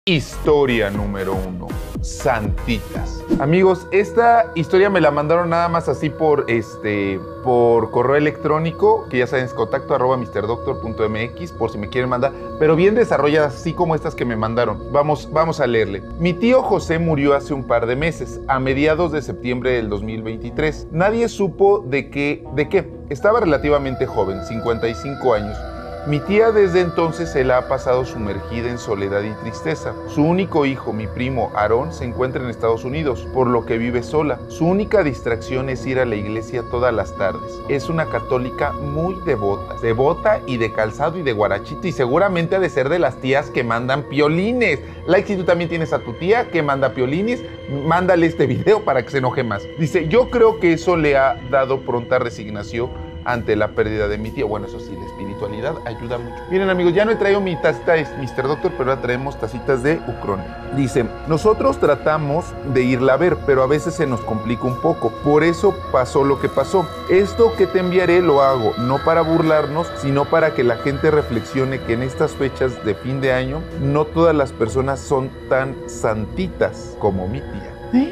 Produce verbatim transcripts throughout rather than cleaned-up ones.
Historia número uno, santitas. Amigos, esta historia me la mandaron nada más así por este por correo electrónico, que ya saben, es contacto arroba mister doctor punto mx, por si me quieren mandar, pero bien desarrolladas, así como estas que me mandaron. Vamos, vamos a leerle. Mi tío José murió hace un par de meses, a mediados de septiembre del dos mil veintitrés. Nadie supo de qué, de qué. Estaba relativamente joven, cincuenta y cinco años. Mi tía desde entonces se la ha pasado sumergida en soledad y tristeza. Su único hijo, mi primo Aarón, se encuentra en Estados Unidos, por lo que vive sola. Su única distracción es ir a la iglesia todas las tardes. Es una católica muy devota, devota y de calzado y de guarachito, y seguramente ha de ser de las tías que mandan piolines. Like, si tú también tienes a tu tía que manda piolines, mándale este video para que se enoje más. Dice, yo creo que eso le ha dado pronta resignación ante la pérdida de mi tío. Bueno, eso sí, la espiritualidad ayuda mucho. Miren, amigos, ya no he traído mi tacita de mister Doctor, pero ahora traemos tacitas de Ucronia. Dice, nosotros tratamos de irla a ver, pero a veces se nos complica un poco. Por eso pasó lo que pasó. Esto que te enviaré lo hago no para burlarnos, sino para que la gente reflexione que en estas fechas de fin de año no todas las personas son tan santitas como mi tía.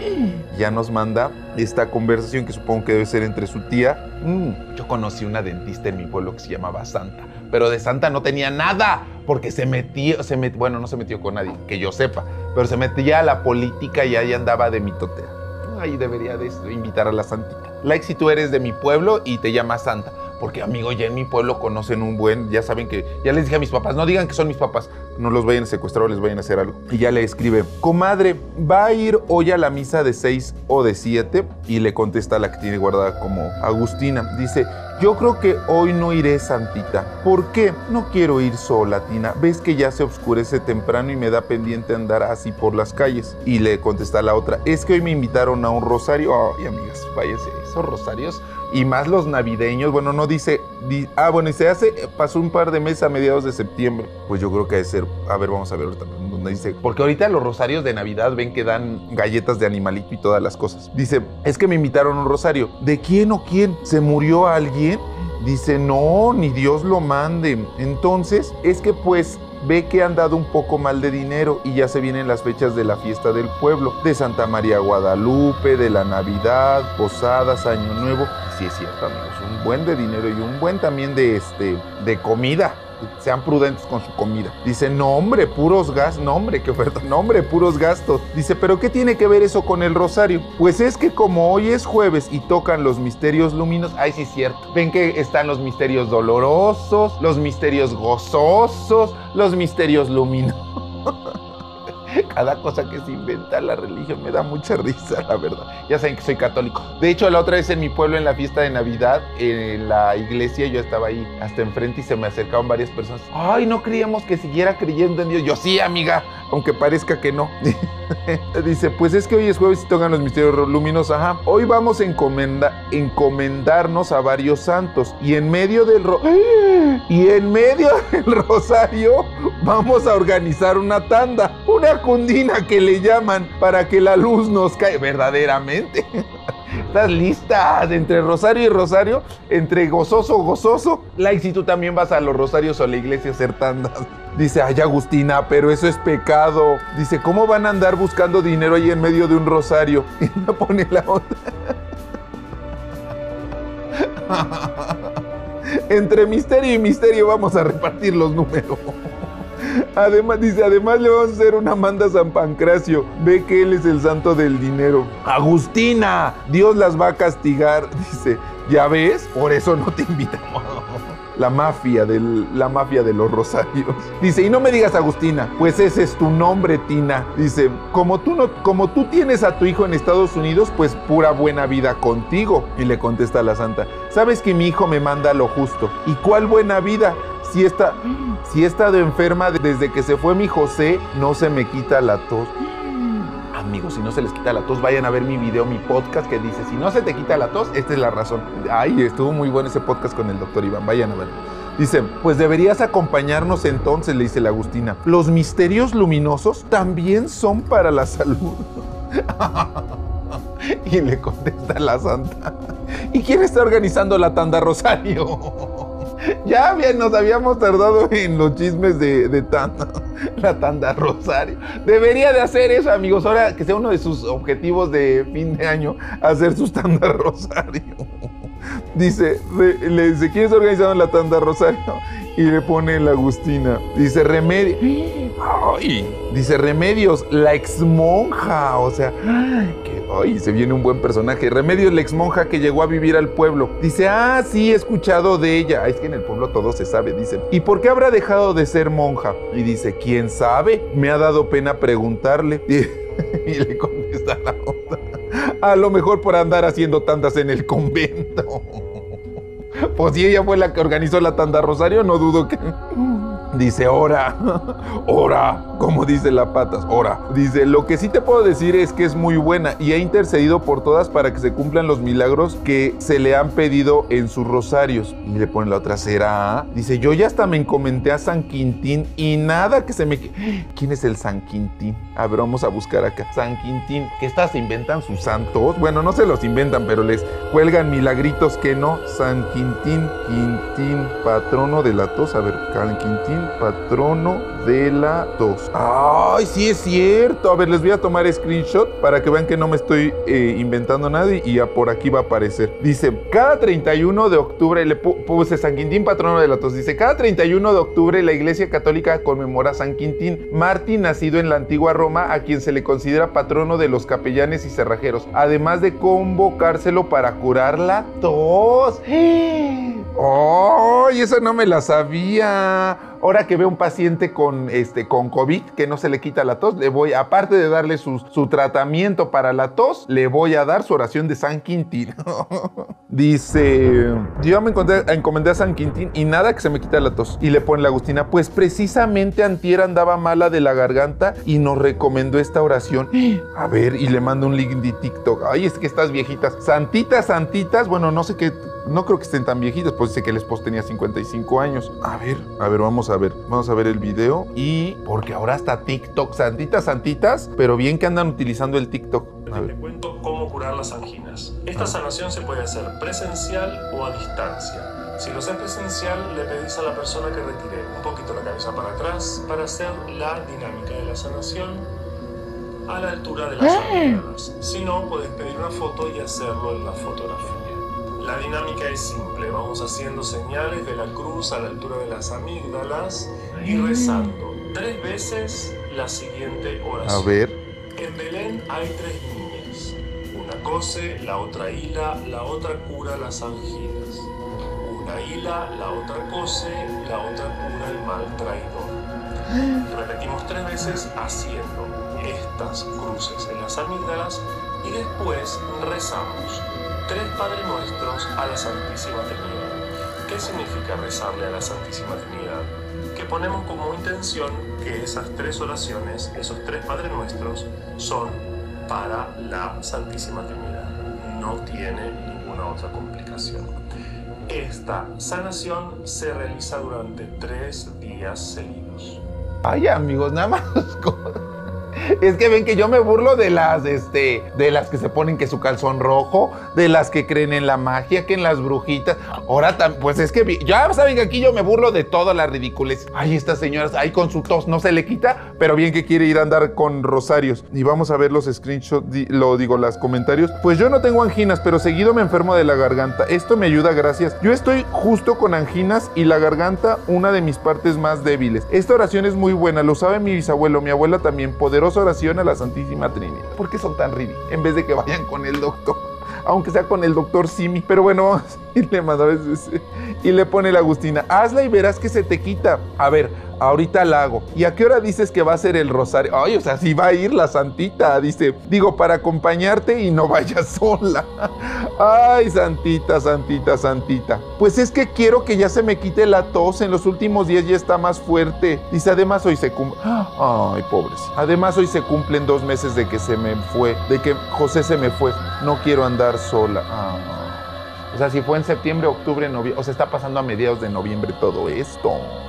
Ya nos manda esta conversación que supongo que debe ser entre su tía. Mm, yo conocí una dentista en mi pueblo que se llamaba Santa, pero de Santa no tenía nada, porque se metió, se met, bueno, no se metió con nadie, que yo sepa, pero se metía a la política y ahí andaba de mitotera. Ahí debería de invitar a la santita. Like, si tú eres de mi pueblo y te llamas Santa, porque, amigo, ya en mi pueblo conocen un buen, ya saben que, ya les dije a mis papás, no digan que son mis papás, no los vayan a secuestrar o les vayan a hacer algo. Y ya le escribe, comadre, ¿va a ir hoy a la misa de seis o de siete? Y le contesta la que tiene guardada como Agustina. Dice, yo creo que hoy no iré, santita. ¿Por qué? No quiero ir sola, Tina. Ves que ya se oscurece temprano y me da pendiente andar así por las calles. Y le contesta la otra, es que hoy me invitaron a un rosario. Ay, amigas, váyanse, esos rosarios. Y más los navideños, bueno, no dice, di, ah, bueno, y se hace, pasó un par de meses a mediados de septiembre. Pues yo creo que debe ser, a ver, vamos a ver ahorita donde dice, porque ahorita los rosarios de Navidad ven que dan galletas de animalito y todas las cosas. Dice, es que me invitaron a un rosario. ¿De quién o quién? ¿Se murió alguien? Dice, no, ni Dios lo mande. Entonces, es que pues ve que han dado un poco mal de dinero y ya se vienen las fechas de la fiesta del pueblo, de Santa María Guadalupe, de la Navidad, posadas, Año Nuevo. Sí es cierto, amigos, un buen de dinero y un buen también de, este, de comida. Sean prudentes con su comida. Dice, no hombre, puros gastos. No hombre, qué oferta. No hombre, puros gastos. Dice, ¿pero qué tiene que ver eso con el rosario? Pues es que como hoy es jueves y tocan los misterios luminosos. Ay, sí es cierto. Ven que están los misterios dolorosos, los misterios gozosos, los misterios luminosos. Cada cosa que se inventa la religión me da mucha risa, la verdad. Ya saben que soy católico. De hecho, la otra vez en mi pueblo, en la fiesta de Navidad, en la iglesia, yo estaba ahí hasta enfrente y se me acercaban varias personas. Ay, no creíamos que siguiera creyendo en Dios. Yo, sí, amiga, aunque parezca que no. Dice, pues es que hoy es jueves y tocan los misterios luminosos. Ajá. Hoy vamos a encomenda, encomendarnos a varios santos. Y en medio del ro y en medio del rosario vamos a organizar una tanda. Una cundina que le llaman para que la luz nos caiga. Verdaderamente. ¿Estás lista? Entre rosario y rosario, entre gozoso, gozoso. Like, si tú también vas a los rosarios o a la iglesia a hacer tandas. Dice, ay, Agustina, pero eso es pecado. Dice, ¿cómo van a andar buscando dinero ahí en medio de un rosario? Y no pone la otra. Entre misterio y misterio vamos a repartir los números. Además, dice, además le vamos a hacer una manda a San Pancracio. Ve que él es el santo del dinero. Agustina, Dios las va a castigar. Dice, ¿ya ves? Por eso no te invitamos. La mafia, del, la mafia de los rosarios. Dice, y no me digas Agustina, pues ese es tu nombre, Tina. Dice, como tú, no, como tú tienes a tu hijo en Estados Unidos, pues pura buena vida contigo. Y le contesta la santa, sabes que mi hijo me manda lo justo. ¿Y cuál buena vida? Si, está, si he estado enferma desde que se fue mi José, no se me quita la tos. Amigos, si no se les quita la tos, vayan a ver mi video, mi podcast que dice, si no se te quita la tos, esta es la razón. Ay, estuvo muy bueno ese podcast con el doctor Iván, vayan a ver. Dice, pues deberías acompañarnos entonces, le dice la Agustina. Los misterios luminosos también son para la salud. Y le contesta la santa, ¿y quién está organizando la tanda rosario? Ya bien, nos habíamos tardado en los chismes de, de tanda, la tanda Rosario. Debería de hacer eso, amigos. Ahora que sea uno de sus objetivos de fin de año, hacer sus tandas Rosario. Dice, re, le dice, ¿quién está organizando la tanda Rosario? Y le pone la Agustina. Dice, Remedio. Ay, dice, Remedios, la exmonja. O sea, que, ay, se viene un buen personaje. Remedios, la exmonja que llegó a vivir al pueblo. Dice, ah, sí, he escuchado de ella. Es que en el pueblo todo se sabe, dicen. ¿Y por qué habrá dejado de ser monja? Y dice, ¿quién sabe? Me ha dado pena preguntarle. Y, y le contesta la otra. A lo mejor por andar haciendo tandas en el convento. Pues si ella fue la que organizó la tanda Rosario, no dudo que... Dice, ora, ora, como dice la Patas, ora. Dice, lo que sí te puedo decir es que es muy buena y ha intercedido por todas para que se cumplan los milagros que se le han pedido en sus rosarios. Y le pone la otra, ¿será? Dice, yo ya hasta me encomendé a San Quintín y nada que se me... ¿Quién es el San Quintín? A ver, vamos a buscar acá. San Quintín, que estas se inventan sus santos. Bueno, no se los inventan, pero les cuelgan milagritos que no. San Quintín, Quintín, patrono de la tos. A ver, San Quintín, patrono de la tos. ¡Ay, sí es cierto! A ver, les voy a tomar screenshot para que vean que no me estoy eh, inventando nada y ya por aquí va a aparecer. Dice, cada treinta y uno de octubre, le puse San Quintín, patrono de la tos. Dice, cada treinta y uno de octubre la Iglesia Católica conmemora a San Quintín, mártir nacido en la antigua Roma, a quien se le considera patrono de los capellanes y cerrajeros, además de convocárselo para curar la tos. ¡Ay, oh, esa no me la sabía! Ahora que veo un paciente con, este, con COVID que no se le quita la tos, le voy, aparte de darle su, su tratamiento para la tos, le voy a dar su oración de San Quintín. Dice, yo me encontré, encomendé a San Quintín y nada que se me quita la tos. Y le pone la Agustina, pues precisamente antier andaba mala de la garganta y nos recomendó esta oración. A ver, y le mando un link de TikTok. Ay, es que estas viejitas, santitas, santitas, bueno, no sé qué, no creo que estén tan viejitas, pues dice que el esposo tenía cincuenta y cinco años. A ver, a ver, vamos a ver, vamos a ver el video. Y porque ahora está TikTok, santitas, santitas, pero bien que andan utilizando el TikTok. A ver. Te cuento cómo curar las anginas. Esta sanación se puede hacer presencial o a distancia. Si lo haces presencial, le pedís a la persona que retire un poquito la cabeza para atrás para hacer la dinámica de la sanación a la altura de las amígdalas. Si no, puedes pedir una foto y hacerlo en la fotografía. La dinámica es simple, vamos haciendo señales de la cruz a la altura de las amígdalas y rezando tres veces la siguiente oración. A ver. En Belén hay tres niñas, una cose, la otra hila, la otra cura las anginas. Una hila, la otra cose, la otra cura el mal traidor. Repetimos tres veces haciendo estas cruces en las amígdalas y después rezamos tres Padre Nuestros a la Santísima Trinidad. ¿Qué significa rezarle a la Santísima Trinidad? Que ponemos como intención que esas tres oraciones, esos tres Padre Nuestros, son para la Santísima Trinidad. No tiene ninguna otra complicación. Esta sanación se realiza durante tres días seguidos. Ay, amigos, nada más... Es que ven que yo me burlo de las, este, de las que se ponen que su calzón rojo, de las que creen en la magia, que en las brujitas. Ahora, pues es que ya saben que aquí yo me burlo de todas las ridículas. Ay, estas señoras, ahí con su tos no se le quita, pero bien que quiere ir a andar con rosarios. Y vamos a ver los screenshots, lo digo, los comentarios. Pues yo no tengo anginas, pero seguido me enfermo de la garganta. Esto me ayuda, gracias. Yo estoy justo con anginas y la garganta, una de mis partes más débiles. Esta oración es muy buena, lo sabe mi bisabuelo, mi abuela también. Poderosa oración a la Santísima Trinidad. ¿Por qué son tan ridículos? En vez de que vayan con el doctor, aunque sea con el doctor Simi. Pero bueno, y le manda a veces y le pone la Agustina, hazla y verás que se te quita. A ver, ahorita la hago. ¿Y a qué hora dices que va a ser el rosario? Ay, o sea, si va a ir la santita, dice, digo, para acompañarte y no vayas sola. Ay, santita, santita, santita. Pues es que quiero que ya se me quite la tos. En los últimos días ya está más fuerte. Dice, además hoy se cumple. Ay, pobrecito. Además hoy se cumplen dos meses de que se me fue, de que José se me fue. No quiero andar sola. Ay. O sea, si fue en septiembre, octubre, noviembre, o sea, está pasando a mediados de noviembre todo esto.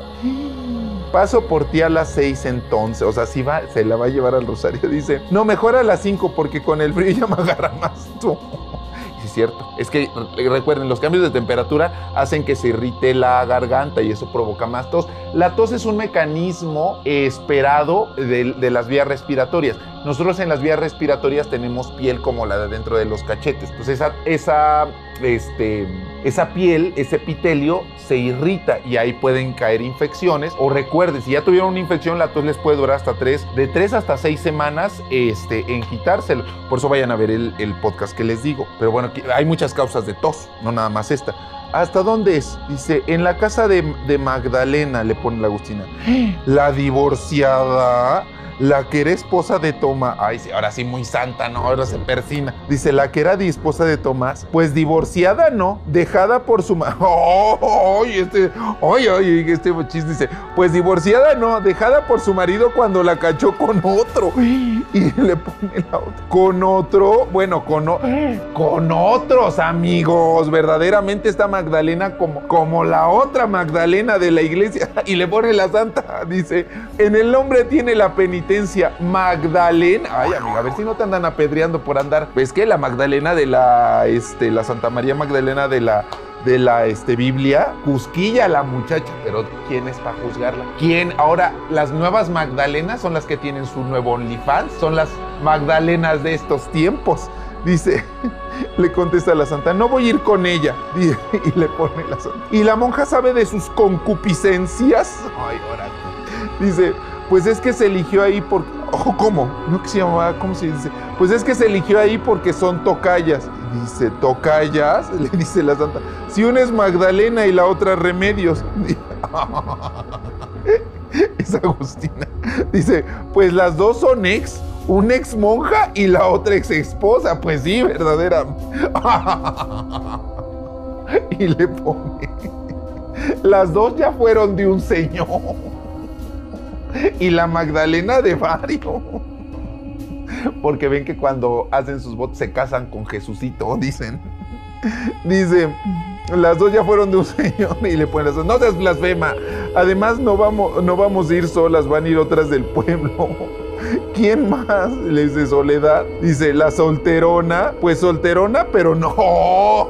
Paso por ti a las seis entonces, o sea, si va, se la va a llevar al rosario. Dice, no, mejor a las cinco porque con el frío ya me agarra más tú. Sí, es cierto. Es que recuerden, los cambios de temperatura hacen que se irrite la garganta y eso provoca más tos. La tos es un mecanismo esperado de, de las vías respiratorias. Nosotros en las vías respiratorias tenemos piel como la de dentro de los cachetes. Entonces esa, esa, este, esa piel, ese epitelio se irrita y ahí pueden caer infecciones. O recuerden, si ya tuvieron una infección, la tos les puede durar hasta tres, de tres hasta seis semanas este, en quitárselo. Por eso vayan a ver el, el podcast que les digo. Pero bueno, hay muchas causas de tos, no nada más esta. ¿Hasta dónde es? Dice, en la casa de, de Magdalena, le pone la Agustina. La divorciada, la que era esposa de Tomás. Ay, sí, ahora sí muy santa, ¿no? Ahora se persina. Dice, la que era esposa de Tomás, pues divorciada no, dejada por su marido. Oh, oh, este, oye, oye, este chiste dice, pues divorciada no, dejada por su marido cuando la cachó con otro. Y le pone la otra. Con otro, bueno, con, o, con otros amigos. Verdaderamente esta Magdalena como, como la otra Magdalena de la iglesia. Y le pone la santa, dice, en el nombre tiene la penitencia Magdalena. Ay, amiga, a ver si no te andan apedreando por andar. ¿Ves que la Magdalena de la, este, la Santa María Magdalena de la, de la, este, Biblia, cusquilla la muchacha? Pero ¿quién es para juzgarla? ¿Quién? Ahora, las nuevas Magdalenas son las que tienen su nuevo OnlyFans, son las Magdalenas de estos tiempos. Dice, le contesta la santa, no voy a ir con ella. Y le pone la santa. ¿Y la monja sabe de sus concupiscencias? Ay, ahora. Dice, pues es que se eligió ahí porque... Oh, ¿cómo? ¿No que se llamaba? ¿Cómo se dice? Pues es que se eligió ahí porque son tocayas. Dice, ¿tocayas? Le dice la santa. Si una es Magdalena y la otra Remedios. Es Agustina. Dice, pues las dos son ex. Una ex monja y la otra ex esposa. Pues sí, verdadera. Y le pone, las dos ya fueron de un señor. Y la Magdalena de varios. Porque ven que cuando hacen sus votos se casan con Jesucito, dicen. Dice, las dos ya fueron de un señor. Y le ponen las, no seas blasfema. Además no vamos, no vamos a ir solas, van a ir otras del pueblo. ¿Quién más? Le dice Soledad. Dice, la solterona. Pues solterona, pero no.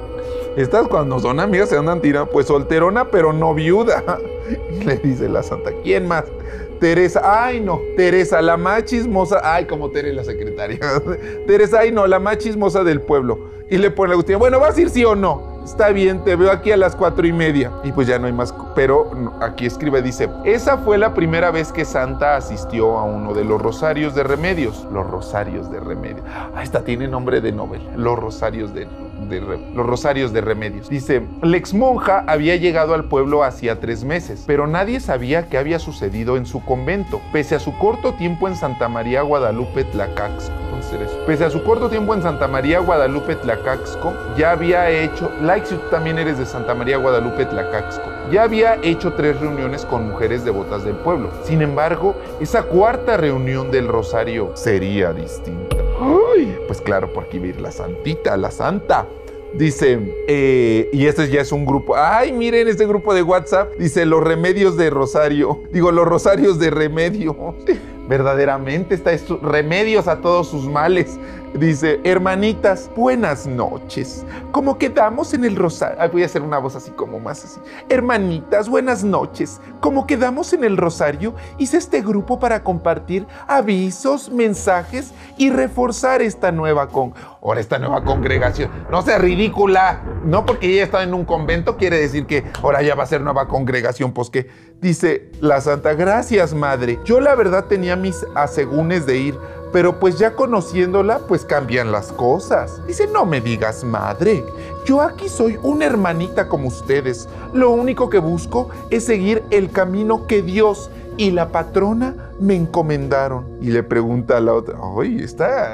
Estas cuando son amigas se andan tirando. Pues solterona, pero no viuda. Y le dice la santa, ¿quién más? Teresa, ay no, Teresa, la más chismosa, ay como Tere la secretaria. Teresa, ay no, la más chismosa del pueblo. Y le pone a Agustina, bueno, ¿vas a ir sí o no? Está bien, te veo aquí a las cuatro y media. Y pues ya no hay más, pero aquí escribe, dice, esa fue la primera vez que Santa asistió a uno de los rosarios de remedios. Los rosarios de remedios. Ah, esta tiene nombre de novela, los rosarios de... De los rosarios de remedios. Dice, la ex monja había llegado al pueblo hacía tres meses, pero nadie sabía qué había sucedido en su convento, pese a su corto tiempo en Santa María Guadalupe Tlacaxco. Pese a su corto tiempo en Santa María Guadalupe Tlacaxco, ya había hecho, like si tú también eres de Santa María Guadalupe Tlacaxco, ya había hecho tres reuniones con mujeres devotas del pueblo. Sin embargo, esa cuarta reunión del rosario sería distinta. Ay, pues claro, porque iba a ir la santita, la santa. Dice, eh, y este ya es un grupo. Ay, miren este grupo de WhatsApp. Dice, los remedios de Rosario. Digo, los rosarios de remedio. Verdaderamente está esto, remedios a todos sus males. Dice, hermanitas, buenas noches. ¿Cómo quedamos en el rosario? Ay, voy a hacer una voz así como más así. Hermanitas, buenas noches. ¿Cómo quedamos en el rosario? Hice este grupo para compartir avisos, mensajes y reforzar esta nueva con... Ahora esta nueva congregación. No sea ridícula. No porque ella está en un convento quiere decir que ahora ya va a ser nueva congregación. Pues que dice la santa, gracias madre. Yo la verdad tenía mis asegúnes de ir, pero pues ya conociéndola, pues cambian las cosas. Dice, no me digas madre, yo aquí soy una hermanita como ustedes. Lo único que busco es seguir el camino que Dios y la patrona me encomendaron. Y le pregunta a la otra, ay, está,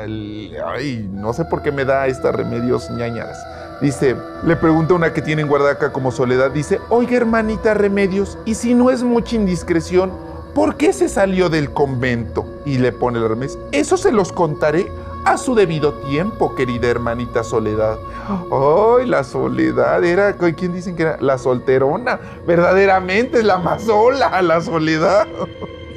ay, no sé por qué me da estas remedios ñañaras. Dice, le pregunta una que tienen guardada acá como Soledad, dice, oiga hermanita Remedios, y si no es mucha indiscreción, ¿por qué se salió del convento? Y le pone el Remedios, eso se los contaré a su debido tiempo, querida hermanita Soledad. ¡Ay, la Soledad! Era, ¿quién dicen que era? La solterona. Verdaderamente es la más sola, la Soledad.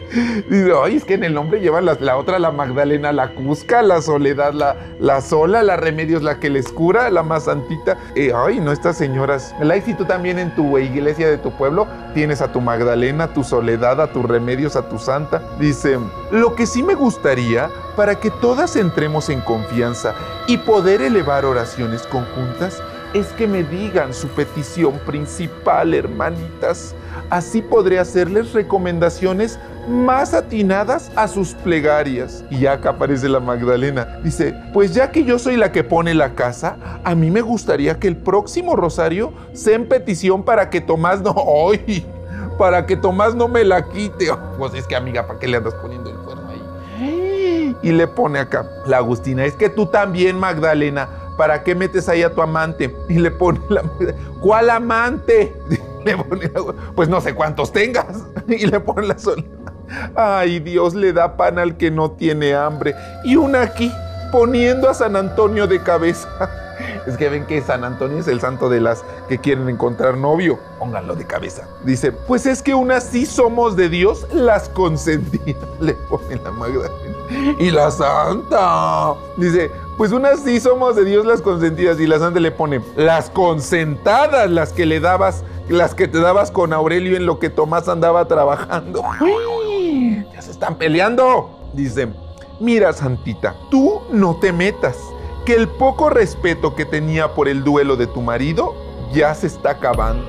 Dice, ay, es que en el nombre llevan la, la otra, la Magdalena, la Cusca, la Soledad, la, la Sola, la Remedios, la que les cura, la más santita. Eh, ay, no, estas señoras. Like, si tú también en tu iglesia de tu pueblo tienes a tu Magdalena, a tu Soledad, a tu Remedios, a tu Santa. Dice, lo que sí me gustaría, para que todas entremos en confianza y poder elevar oraciones conjuntas, es que me digan su petición principal, hermanitas. Así podré hacerles recomendaciones más atinadas a sus plegarias. Y ya acá aparece la Magdalena. Dice, pues ya que yo soy la que pone la casa, a mí me gustaría que el próximo rosario sea en petición para que Tomás no... ¡Ay! Para que Tomás no me la quite. Oh, pues es que, amiga, ¿para qué le andas poniendo el cuerno ahí? Y le pone acá la Agustina, es que tú también, Magdalena, ¿para qué metes ahí a tu amante? Y le pone la... ¿Cuál amante? Le pone la... Pues no sé cuántos tengas. Y le pone la Soledad. Ay, Dios le da pan al que no tiene hambre. Y una aquí, poniendo a San Antonio de cabeza. Es que ven que San Antonio es el santo de las que quieren encontrar novio. Pónganlo de cabeza. Dice, pues es que unas sí somos de Dios las consentidas. Le pone la Magdalena. Y la Santa. Dice, pues unas sí somos de Dios las consentidas. Y la Santa le pone, las consentadas, las que le dabas, las que te dabas con Aurelio en lo que Tomás andaba trabajando. ¡Uy! Ya se están peleando. Dice, mira, Santita, tú no te metas, que el poco respeto que tenía por el duelo de tu marido ya se está acabando.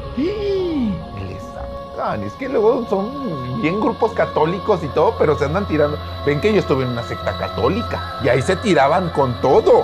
Es que luego son bien grupos católicos y todo, pero se andan tirando. Ven que yo estuve en una secta católica y ahí se tiraban con todo.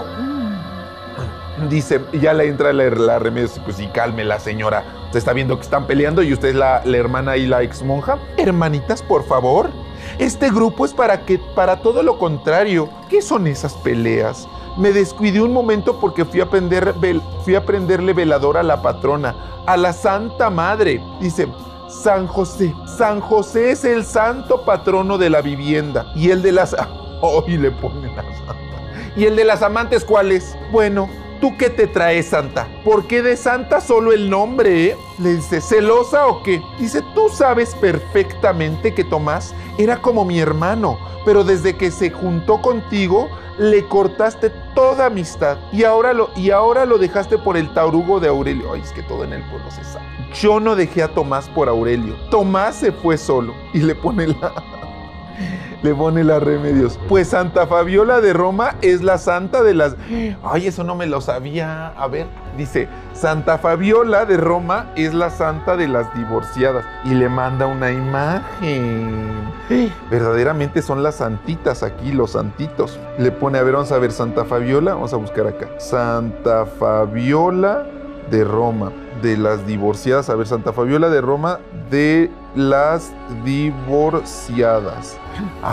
Dice, ya le entra la, la Remedios, pues sí, calme la señora. Se está viendo que están peleando y usted es la, la hermana y la ex monja. Hermanitas, por favor, este grupo es para que, para todo lo contrario. ¿Qué son esas peleas? Me descuidé un momento porque fui a, prender, fui a prenderle velador a la patrona, a la Santa Madre. Dice, San José. San José es el santo patrono de la vivienda. Y el de las... ¡Oh! Y le ponen la Santa. ¿Y el de las amantes cuál es? Bueno, ¿tú qué te traes, Santa? ¿Por qué de Santa solo el nombre, eh? Le dice, ¿celosa o qué? Dice, tú sabes perfectamente que Tomás era como mi hermano, pero desde que se juntó contigo, le cortaste toda amistad. Y ahora lo, y ahora lo dejaste por el taurugo de Aurelio. Ay, es que todo en el pueblo se sabe. Yo no dejé a Tomás por Aurelio. Tomás se fue solo. Y le pone la... Le pone la Remedios. Pues Santa Fabiola de Roma es la santa de las... Ay, eso no me lo sabía. A ver, dice, Santa Fabiola de Roma es la santa de las divorciadas. Y le manda una imagen. Verdaderamente son las santitas aquí, los santitos. Le pone, a ver, vamos a ver, Santa Fabiola. Vamos a buscar acá. Santa Fabiola de Roma, de las divorciadas. A ver, Santa Fabiola de Roma de las divorciadas.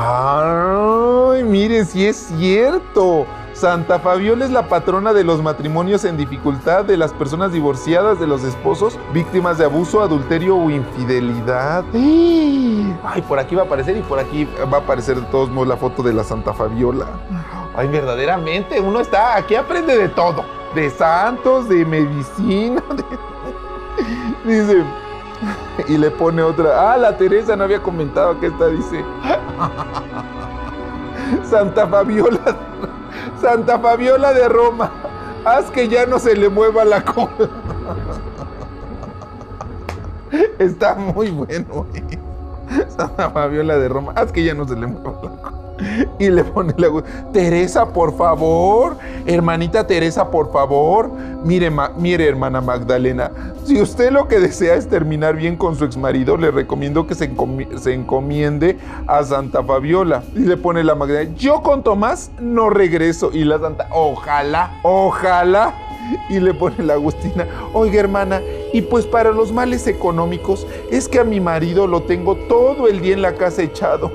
Ay, miren, sí es cierto. Santa Fabiola es la patrona de los matrimonios en dificultad, de las personas divorciadas, de los esposos víctimas de abuso, adulterio o infidelidad. Ay, por aquí va a aparecer y por aquí va a aparecer de todos modos la foto de la Santa Fabiola. Ay, verdaderamente, uno está, aquí aprende de todo. De santos, de medicina. De... Dice... Y le pone otra. Ah, la Teresa no había comentado que esta dice. Santa Fabiola. Santa Fabiola de Roma. Haz que ya no se le mueva la cola. Está muy bueno, eh. Santa Fabiola de Roma. Haz que ya no se le mueva la cola. Y le pone la... Teresa, por favor. Hermanita Teresa, por favor. Mire, ma... Mire, hermana Magdalena. Si usted lo que desea es terminar bien con su exmarido, le recomiendo que se, encomi... se encomiende a Santa Fabiola. Y le pone la Magdalena. Yo con Tomás no regreso. Y la Santa... Ojalá, ojalá. Y le pone la Agustina. Oiga, hermana, y pues para los males económicos es que a mi marido lo tengo todo el día en la casa echado.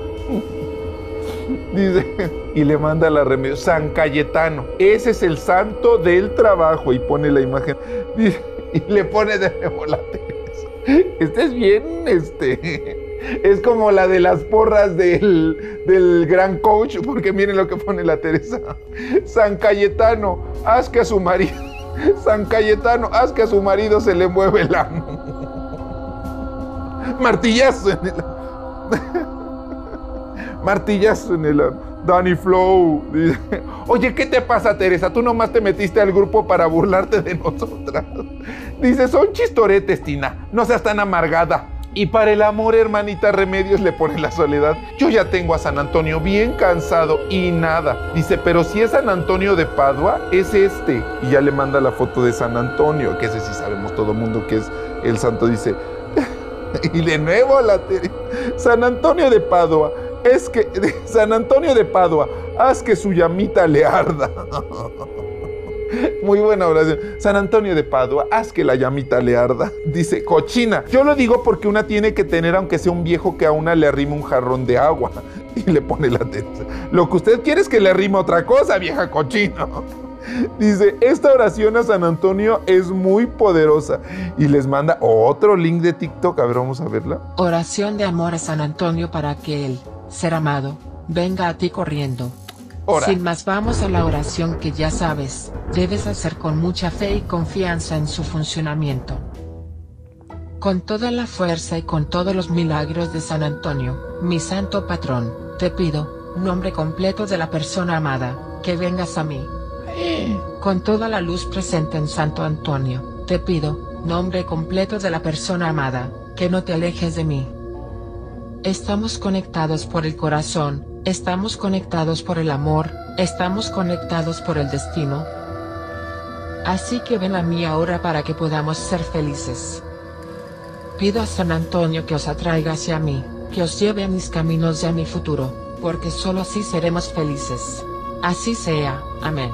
Dice, y le manda la Remedios, San Cayetano, ese es el santo del trabajo, y pone la imagen, dice, y le pone de nuevo la Teresa. Este es bien, este, es como la de las porras del, del gran coach, porque miren lo que pone la Teresa. San Cayetano, haz que a su marido, San Cayetano, haz que a su marido se le mueve el ano. Martillazo en el... martillazo en el ano. Danny Flow. Dice, oye, ¿qué te pasa, Teresa? Tú nomás te metiste al grupo para burlarte de nosotras. Dice, son chistoretes, Tina. No seas tan amargada. Y para el amor, hermanita Remedios, le pone la Soledad. Yo ya tengo a San Antonio bien cansado y nada. Dice, pero si es San Antonio de Padua, es este. Y ya le manda la foto de San Antonio, que ese sí sabemos todo el mundo que es el santo. Dice, y de nuevo la Teresa. San Antonio de Padua. Es que, San Antonio de Padua, haz que su llamita le arda. Muy buena oración. San Antonio de Padua, haz que la llamita le arda. Dice, cochina. Yo lo digo porque una tiene que tener, aunque sea un viejo, que a una le arrime un jarrón de agua. Y le pone la Teresa. Lo que usted quiere es que le arrime otra cosa, vieja cochina. Dice, esta oración a San Antonio es muy poderosa. Y les manda otro link de TikTok. A ver, vamos a verla. Oración de amor a San Antonio para que él, ser amado, venga a ti corriendo. Ora. Sin más, vamos a la oración que ya sabes, debes hacer con mucha fe y confianza en su funcionamiento. Con toda la fuerza y con todos los milagros de San Antonio, mi santo patrón, te pido, nombre completo de la persona amada, que vengas a mí. Con toda la luz presente en Santo Antonio, te pido, nombre completo de la persona amada, que no te alejes de mí. Estamos conectados por el corazón, estamos conectados por el amor, estamos conectados por el destino. Así que ven a mí ahora para que podamos ser felices. Pido a San Antonio que os atraiga hacia mí, que os lleve a mis caminos y a mi futuro, porque solo así seremos felices. Así sea, amén.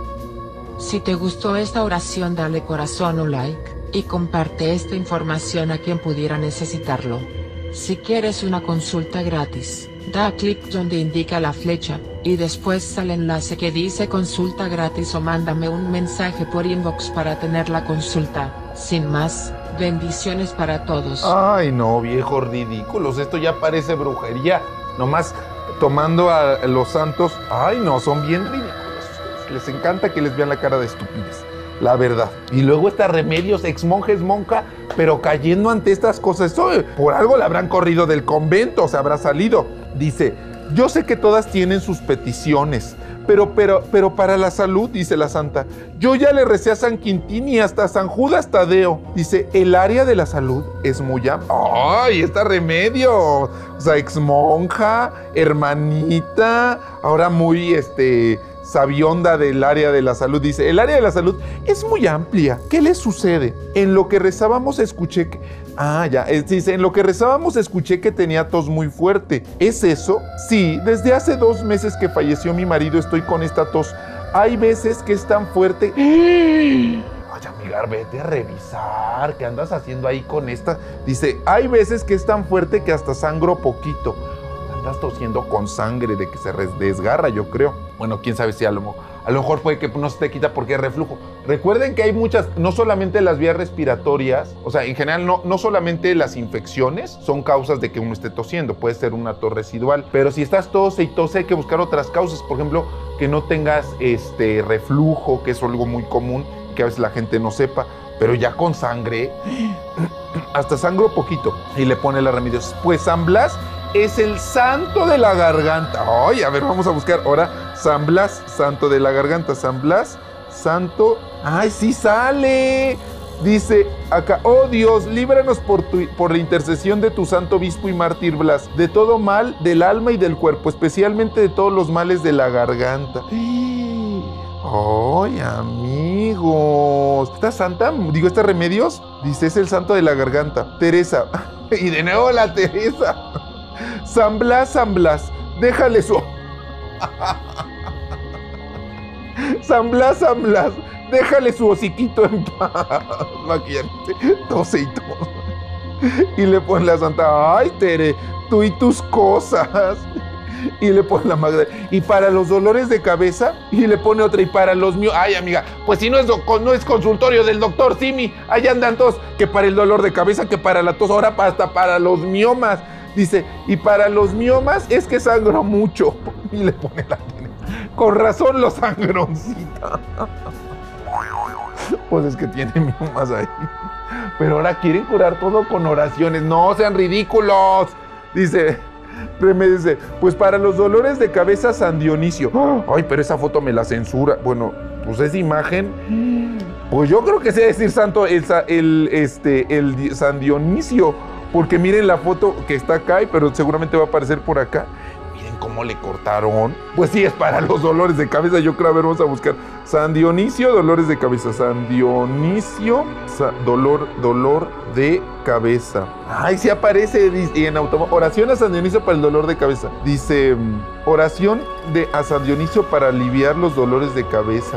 Si te gustó esta oración, dale corazón o like, y comparte esta información a quien pudiera necesitarlo. Si quieres una consulta gratis, da clic donde indica la flecha, y después sale el enlace que dice consulta gratis o mándame un mensaje por inbox para tener la consulta. Sin más, bendiciones para todos. Ay no, viejos ridículos, esto ya parece brujería. Nomás tomando a los santos. Ay no, son bien ridículos. Les encanta que les vean la cara de estupidez. La verdad. Y luego está Remedios, ex monja es monja, pero cayendo ante estas cosas. Eso, por algo la habrán corrido del convento, se habrá salido. Dice, yo sé que todas tienen sus peticiones, pero, pero, pero para la salud, dice la santa, yo ya le recé a San Quintín y hasta a San Judas Tadeo. Dice, el área de la salud es muy amplia. ¡Ay, está Remedios! O sea, ex monja, hermanita, ahora muy, este... sabionda del área de la salud. Dice, el área de la salud es muy amplia. ¿Qué le sucede? En lo que rezábamos escuché que... Ah, ya. Dice, en lo que rezábamos escuché que tenía tos muy fuerte. ¿Es eso? Sí, desde hace dos meses que falleció mi marido estoy con esta tos. Hay veces que es tan fuerte... Ay, amiga, vete a revisar. ¿Qué andas haciendo ahí con esta? Dice, hay veces que es tan fuerte que hasta sangro poquito. Estás tosiendo con sangre de que se desgarra, yo creo. Bueno, quién sabe si a lo, a lo mejor puede que no se te quita porque es reflujo. Recuerden que hay muchas, no solamente las vías respiratorias, o sea, en general no, no solamente las infecciones son causas de que uno esté tosiendo, puede ser una tos residual, pero si estás tose y tose hay que buscar otras causas, por ejemplo, que no tengas este reflujo, que es algo muy común, que a veces la gente no sepa, pero ya con sangre, hasta sangro poquito, y le pone la Remedios. Pues San Blas es el santo de la garganta. Ay, a ver, vamos a buscar ahora San Blas, santo de la garganta. San Blas, santo. Ay, sí sale. Dice acá, oh Dios, líbranos por, tu, por la intercesión de tu santo obispo y mártir Blas, de todo mal del alma y del cuerpo, especialmente de todos los males de la garganta. Ay, amigos. Esta santa, digo, este Remedios, dice, es el santo de la garganta. Teresa. Y de nuevo la Teresa. San Blas, San Blas, déjale su... San Blas, San Blas, déjale su hociquito en paz. Maquillarte, tose y todo. Y le pone la santa, ay, Tere, tú y tus cosas. Y le pone la madre, y para los dolores de cabeza, y le pone otra, y para los míos, ay amiga, pues si no es, no es consultorio del doctor Simi, ahí andan todos, que para el dolor de cabeza, que para la tos, ahora hasta para los miomas. Dice, y para los miomas es que sangro mucho. Y le pone la tele. Con razón lo sangroncita. Pues es que tiene miomas ahí. Pero ahora quieren curar todo con oraciones. No sean ridículos. Dice, Remedios dice, pues para los dolores de cabeza San Dionisio. Ay, pero esa foto me la censura. Bueno, pues esa imagen, pues yo creo que se debe decir santo el, el, este, el San Dionisio, porque miren la foto que está acá, pero seguramente va a aparecer por acá. Miren cómo le cortaron. Pues sí, es para los dolores de cabeza. Yo creo, a ver, vamos a buscar San Dionisio, dolores de cabeza. San Dionisio, sa, dolor, dolor de cabeza. Ay, sí aparece dice, en automático. Oración a San Dionisio para el dolor de cabeza. Dice, oración de, a San Dionisio para aliviar los dolores de cabeza.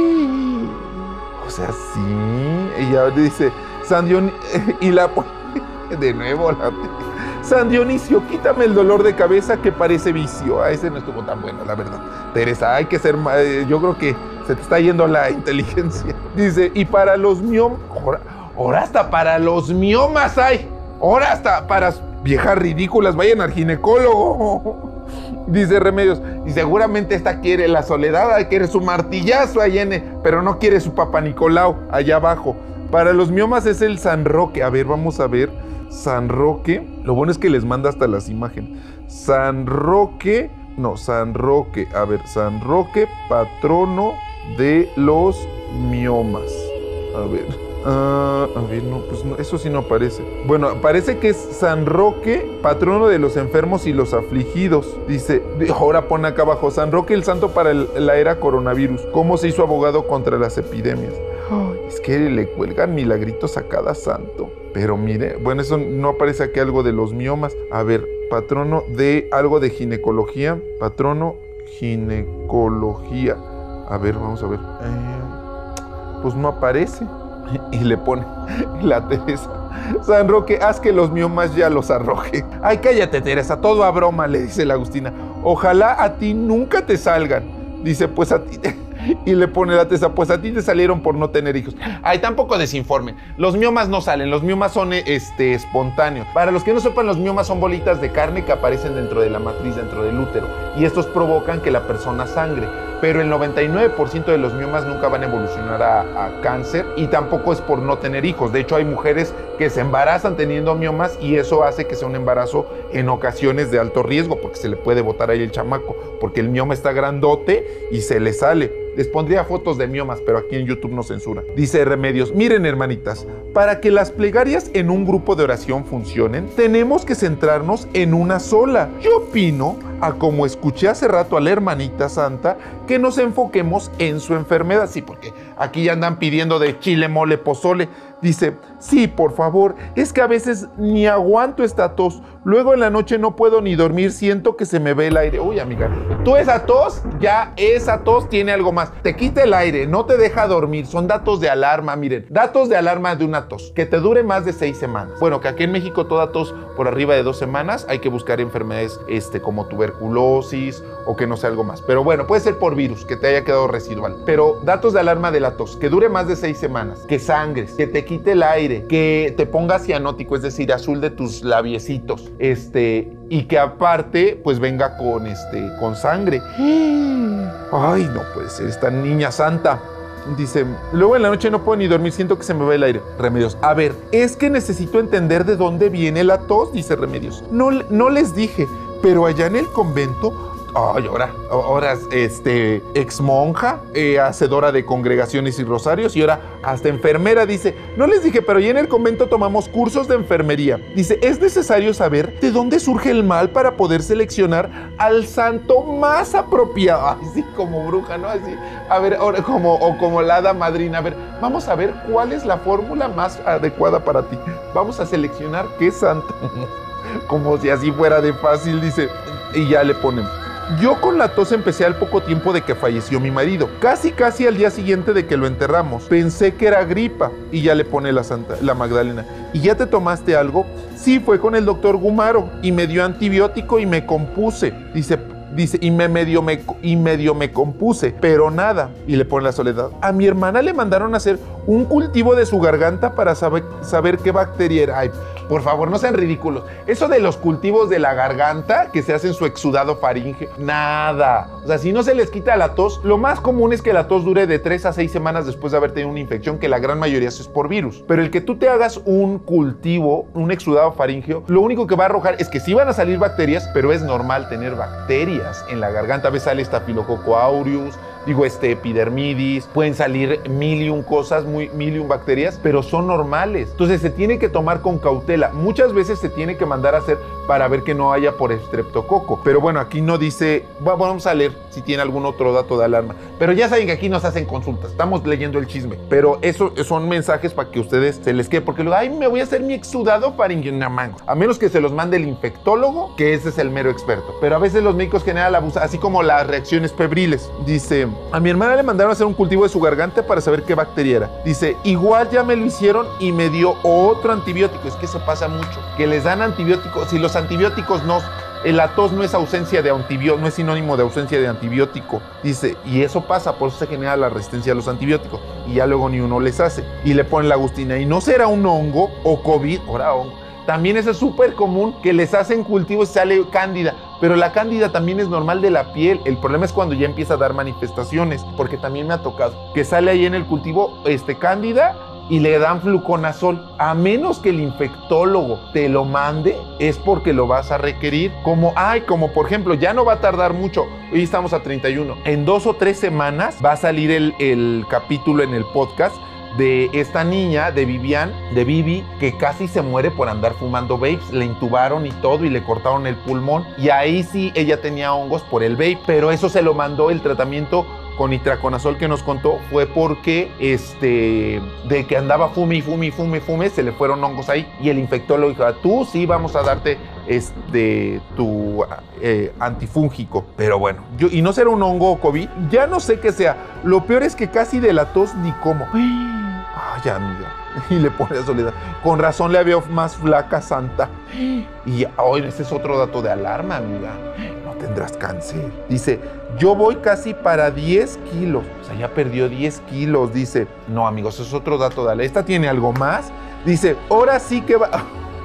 O sea, sí. Y ya dice, San Dionisio, y la... De nuevo, la... San Dionisio, quítame el dolor de cabeza que parece vicio. Ah, ese no estuvo tan bueno, la verdad. Teresa, hay que ser... Yo creo que se te está yendo la inteligencia. Dice, y para los miomas... Ahora, ahora hasta para los miomas hay. Ahora hasta para viejas ridículas, vayan al ginecólogo. Dice Remedios, y seguramente esta quiere la soledad, quiere su martillazo allá en... Pero no quiere su papá Nicolau allá abajo. Para los miomas es el San Roque. A ver, vamos a ver. San Roque. Lo bueno es que les manda hasta las imágenes. San Roque. No, San Roque. A ver, San Roque, patrono de los miomas. A ver. Uh, a ver, no, pues no, eso sí no aparece. Bueno, parece que es San Roque, patrono de los enfermos y los afligidos. Dice, ahora pone acá abajo, San Roque, el santo para el, la era coronavirus. ¿Cómo se hizo abogado contra las epidemias? Ay, es que le cuelgan milagritos a cada santo. Pero mire, bueno, eso no aparece aquí algo de los miomas. A ver, patrono de algo de ginecología. Patrono ginecología. A ver, vamos a ver. Eh, pues no aparece. Y le pone la Teresa. San Roque, haz que los miomas ya los arroje. Ay, cállate, Teresa, todo a broma, le dice la Agustina. Ojalá a ti nunca te salgan. Dice, pues a ti... Y le pone la Teresa, pues a ti te salieron por no tener hijos. Ay, tampoco desinformen. Los miomas no salen, los miomas son este, espontáneos. Para los que no sepan, los miomas son bolitas de carne que aparecen dentro de la matriz, dentro del útero. Y estos provocan que la persona sangre. Pero el noventa y nueve por ciento de los miomas nunca van a evolucionar a, a cáncer y tampoco es por no tener hijos. De hecho, hay mujeres que se embarazan teniendo miomas y eso hace que sea un embarazo en ocasiones de alto riesgo porque se le puede botar ahí el chamaco, porque el mioma está grandote y se le sale. Les pondría fotos de miomas, pero aquí en YouTube no censura. Dice Remedios, miren hermanitas, para que las plegarias en un grupo de oración funcionen, tenemos que centrarnos en una sola. Yo opino, a como escuché hace rato a la hermanita santa, que nos enfoquemos en su enfermedad. Sí, porque aquí ya andan pidiendo de chile, mole, pozole. Dice, sí, por favor, es que a veces ni aguanto esta tos. Luego en la noche no puedo ni dormir, siento que se me ve el aire. Uy, amiga, tú esa tos, ya esa tos tiene algo más. Te quita el aire, no te deja dormir. Son datos de alarma, miren. Datos de alarma de una tos, que te dure más de seis semanas. Bueno, que aquí en México toda tos por arriba de dos semanas, hay que buscar enfermedades este, como tuberculosis o que no sea algo más. Pero bueno, puede ser por virus, que te haya quedado residual. Pero datos de alarma de la tos, que dure más de seis semanas, que sangres, que te quite el aire, que te pongas cianótico, es decir, azul de tus labiecitos, este, y que aparte, pues venga con, este, con sangre. Ay, no puede ser, esta niña santa. Dice, luego en la noche no puedo ni dormir, siento que se me va el aire. Remedios, a ver, es que necesito entender de dónde viene la tos, dice Remedios. No, no les dije, pero allá en el convento... Ay, ahora, ahora este, ex monja, eh, hacedora de congregaciones y rosarios y ahora hasta enfermera. Dice, no les dije, pero ya en el convento tomamos cursos de enfermería. Dice, es necesario saber de dónde surge el mal para poder seleccionar al santo más apropiado. Ay, sí, como bruja, ¿no? Así, a ver, ahora como, o como la hada madrina. A ver, vamos a ver cuál es la fórmula más adecuada para ti. Vamos a seleccionar qué santo. Como si así fuera de fácil, dice, y ya le ponen. Yo con la tos empecé al poco tiempo de que falleció mi marido, casi casi al día siguiente de que lo enterramos. Pensé que era gripa y ya le pone la Santa, la Magdalena. ¿Y ya te tomaste algo? Sí, fue con el doctor Gumaro y me dio antibiótico y me compuse. Dice, dice y me medio me y medio me compuse, pero nada. Y le pone la Soledad. A mi hermana le mandaron a hacer un cultivo de su garganta para saber, saber qué bacteria era. Ay, por favor, no sean ridículos. Eso de los cultivos de la garganta que se hacen su exudado faríngeo, nada. O sea, si no se les quita la tos, lo más común es que la tos dure de tres a seis semanas después de haber tenido una infección, que la gran mayoría es por virus. Pero el que tú te hagas un cultivo, un exudado faríngeo, lo único que va a arrojar es que sí van a salir bacterias, pero es normal tener bacterias en la garganta. A veces sale Staphylococcus aureus, digo, este, epidermidis, pueden salir mil y un cosas, muy, mil y un bacterias, pero son normales. Entonces se tiene que tomar con cautela. Muchas veces se tiene que mandar a hacer para ver que no haya por estreptococo. Pero bueno, aquí no dice, vamos a leer si tiene algún otro dato de alarma. Pero ya saben que aquí nos hacen consultas, estamos leyendo el chisme. Pero eso son mensajes para que ustedes se les quede, porque luego, ay, me voy a hacer mi exudado faríngeo, a menos que se los mande el infectólogo, que ese es el mero experto. Pero a veces los médicos general abusan, así como las reacciones febriles. Dice, a mi hermana le mandaron a hacer un cultivo de su garganta para saber qué bacteria era. Dice, igual ya me lo hicieron y me dio otro antibiótico. Es que eso pasa mucho, que les dan antibióticos. Si los antibióticos no, la tos no es ausencia de antibiótico, no es sinónimo de ausencia de antibiótico. Dice, y eso pasa, por eso se genera la resistencia a los antibióticos. Y ya luego ni uno les hace. Y le ponen la agustina. Y no será un hongo o COVID, ahora hongo. También eso es súper común, que les hacen cultivos y sale cándida. Pero la cándida también es normal de la piel. El problema es cuando ya empieza a dar manifestaciones, porque también me ha tocado que sale ahí en el cultivo este, cándida y le dan fluconazol. A menos que el infectólogo te lo mande, es porque lo vas a requerir. Como, ay, como por ejemplo, ya no va a tardar mucho. Hoy estamos a treinta y uno. En dos o tres semanas va a salir el, el capítulo en el podcast de esta niña, de Vivian, de Vivi, que casi se muere por andar fumando vapes. Le intubaron y todo y le cortaron el pulmón. Y ahí sí, ella tenía hongos por el vape, pero eso se lo mandó el tratamiento con itraconazol que nos contó, fue porque este, de que andaba fume y fume y fume y fume, se le fueron hongos ahí. Y el infectólogo dijo, tú sí vamos a darte este, tu eh, antifúngico. Pero bueno, yo, y no será un hongo o COVID, ya no sé qué sea. Lo peor es que casi de la tos ni como. Ay, amiga. Y le pone a Soledad, con razón le veo más flaca, Santa. Y hoy ese es otro dato de alarma, amiga. No tendrás cáncer. Dice, yo voy casi para diez kilos. O sea, ya perdió diez kilos. Dice, no, amigos, eso es otro dato de alarma. Esta tiene algo más. Dice, ahora sí que va...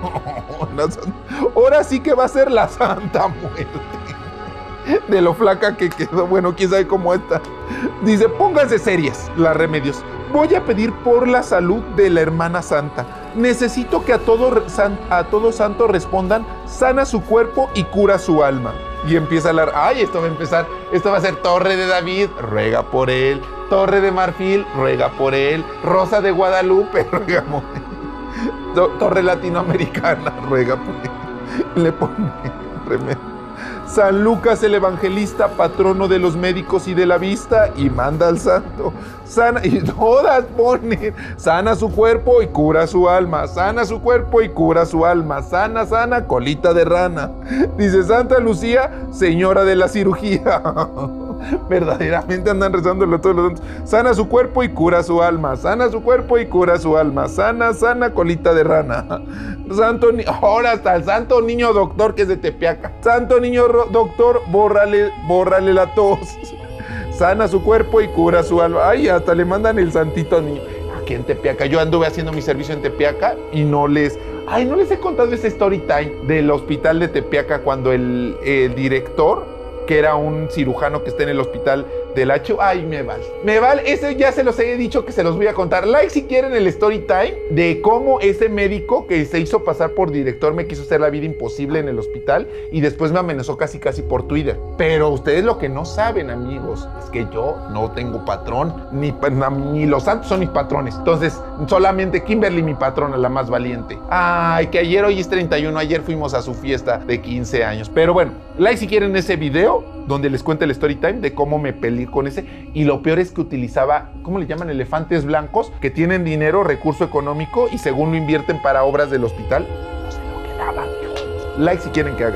ahora sí que va a ser la Santa Muerte. De lo flaca que quedó. Bueno, quién sabe cómo está. Dice, pónganse serias las remedios. Voy a pedir por la salud de la hermana santa. Necesito que a todo, a todo santo respondan, sana su cuerpo y cura su alma. Y empieza a hablar, ay, esto va a empezar, esto va a ser Torre de David, ruega por él. Torre de Marfil, ruega por él. Rosa de Guadalupe, ruega por él. Torre Latinoamericana, ruega por él. Le pone remedio. San Lucas el Evangelista, patrono de los médicos y de la vista, y manda al santo. Sana, y todas ponen, sana su cuerpo y cura su alma, sana su cuerpo y cura su alma, sana, sana, colita de rana. Dice Santa Lucía, señora de la cirugía. Verdaderamente andan rezándolo todos los santos. Sana su cuerpo y cura su alma, sana su cuerpo y cura su alma, sana, sana, colita de rana. Santo ni ahora hasta el santo niño doctor que es de Tepeaca. Santo niño doctor, bórrale, bórrale la tos. Sana su cuerpo y cura su alma. Ay, hasta le mandan el santito niño. Aquí en Tepeaca, yo anduve haciendo mi servicio en Tepeaca y no les... Ay, no les he contado ese story time del hospital de Tepeaca cuando el, el director, que era un cirujano que está en el hospital del H. Ay, me vale. Me vale. Ese ya se los he dicho que se los voy a contar. Like si quieren el story time de cómo ese médico que se hizo pasar por director me quiso hacer la vida imposible en el hospital y después me amenazó casi casi por Twitter. Pero ustedes lo que no saben, amigos, es que yo no tengo patrón, ni, ni los santos son mis patrones. Entonces, solamente Kimberly, mi patrona, la más valiente. Ay, que ayer, hoy es treinta y uno, ayer fuimos a su fiesta de quince años. Pero bueno, like si quieren ese video donde les cuento el story time de cómo me peleé con ese. Y lo peor es que utilizaba, ¿cómo le llaman? Elefantes blancos que tienen dinero, recurso económico y según lo invierten para obras del hospital. No se lo quedaban. Like si quieren que haga eso.